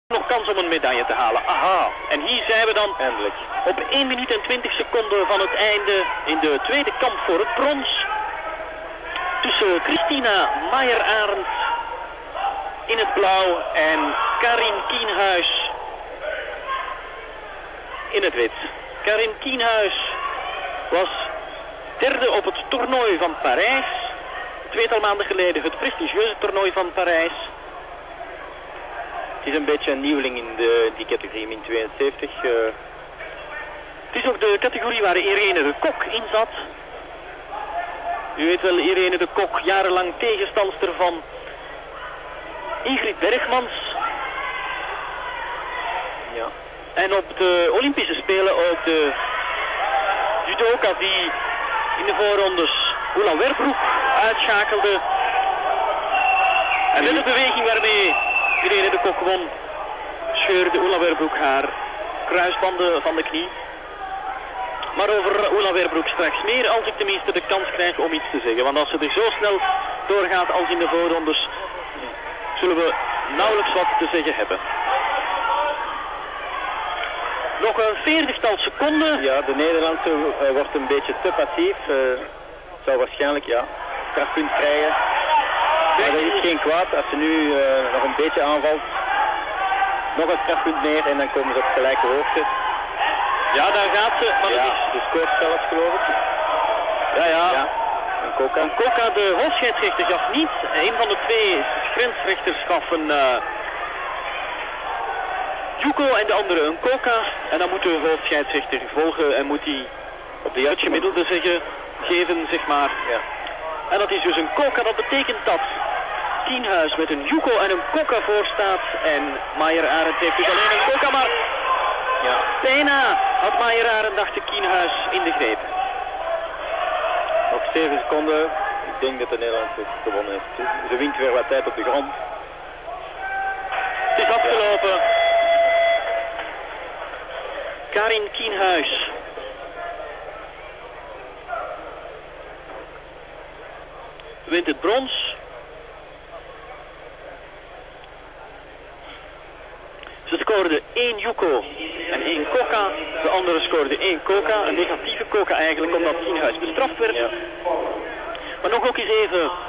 nog kans om een medaille te halen. Aha, en hier zijn we dan eindelijk op 1 minuut en 20 seconden van het einde in de tweede kamp voor het brons. Tussen Christina Meierarend in het blauw en Karin Kienhuis in het wit. Karin Kienhuis was derde op het toernooi van Parijs. Tweetal maanden geleden het prestigieuze toernooi van Parijs. Het is een beetje een nieuweling in die categorie min 72. Het is ook de categorie waar Irene de Kok in zat. U weet wel, Irene de Kok, jarenlang tegenstandster van Ingrid Bergmans. Ja. En op de Olympische Spelen ook de judoka die in de voorrondes Ulla Werbroek uitschakelde. En met de beweging waarmee Irene de Kok won, scheurde Ulla Werbroek haar kruisbanden van de knie. Maar over Ulla Werbroek straks meer, als ik tenminste de kans krijg om iets te zeggen. Want als ze er zo snel doorgaat als in de voorrondes, zullen we nauwelijks wat te zeggen hebben. Nog een 40-tal seconden. Ja, de Nederlandse wordt een beetje te passief. Zou waarschijnlijk strafpunt krijgen. Maar dat is geen kwaad. Als ze nu nog een beetje aanvalt, nog een strafpunt meer en dan komen ze op gelijke hoogte. Ja, daar gaat ze. Maar ja, het is de score zelfs geloof ik. Ja. Een Coca. Een Coca, de hoofdscheidsrechter gaf niet. Een van de twee grensrechters gaf een Judo en de andere een Coca. En dan moet de hoofdscheidsrechter volgen en moet hij op de juiste gemiddelde geven, zeg maar. Ja. En dat is dus een Coca. Dat betekent dat Kienhuis met een Judo en een Coca voor staat. En Meierarend heeft dus alleen een Coca, maar Ja. bijna had Meierarend, dacht de Kienhuis, in de greep. Nog 7 seconden. Ik denk dat de Nederlandse gewonnen heeft. Ze wint weer wat tijd op de grond. Het is afgelopen. Karin Kienhuis. Wint het brons. Ze scoorde 1 Judo en 1 Coca. De andere scoorde 1 Coca. Een negatieve Coca eigenlijk, omdat Kienhuis bestraft werd. Ja. Maar nog ook eens even